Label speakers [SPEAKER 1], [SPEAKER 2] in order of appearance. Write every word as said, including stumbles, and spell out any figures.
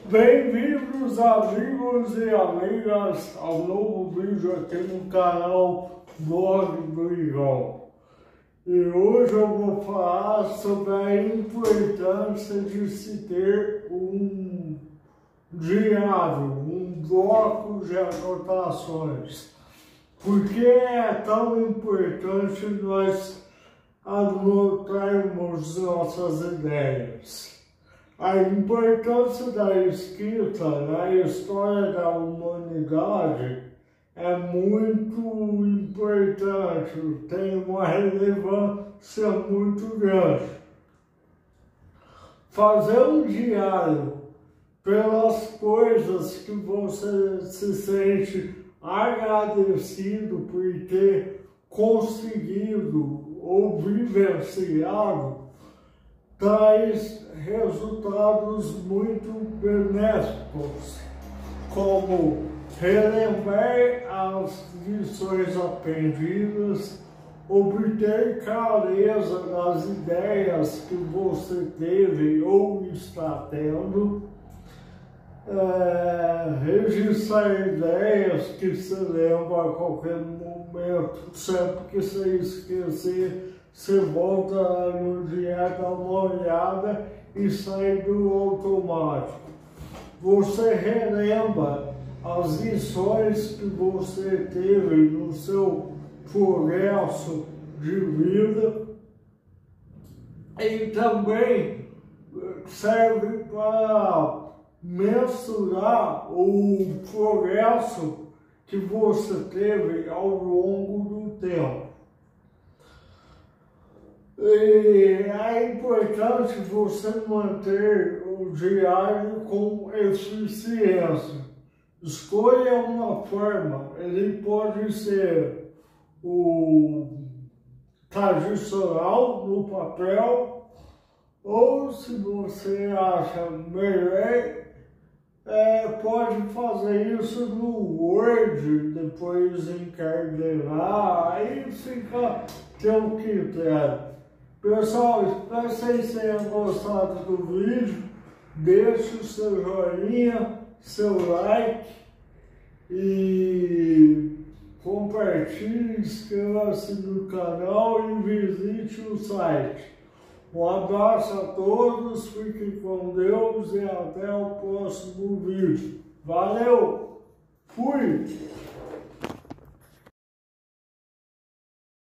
[SPEAKER 1] Bem-vindos, amigos e amigas, ao novo vídeo aqui no canal Blog do Igão. E hoje eu vou falar sobre a importância de se ter um diário, um bloco de anotações. Por que é tão importante nós anotarmos nossas ideias? A importância da escrita na história da humanidade é muito importante, tem uma relevância muito grande. Fazer um diário pelas coisas que você se sente agradecido por ter conseguido ou vivenciado traz resultados muito benéficos, como relembrar as lições aprendidas, obter clareza das ideias que você teve ou está tendo, é, registrar ideias que você lembra a qualquer momento, sempre que você esquecer, você volta no dia, dá uma olhada e sai do automático. Você relembra as lições que você teve no seu progresso de vida e também serve para mensurar o progresso que você teve ao longo do tempo. E é importante você manter o diário com eficiência. Escolha uma forma, ele pode ser o tradicional no papel, ou se você acha melhor, é, pode fazer isso no Word, depois encardenar, aí fica teu critério. Pessoal, espero que vocês tenham gostado do vídeo. Deixe o seu joinha, seu like e compartilhe, inscreva-se no canal e visite o site. Um abraço a todos, fiquem com Deus e até o próximo vídeo. Valeu! Fui!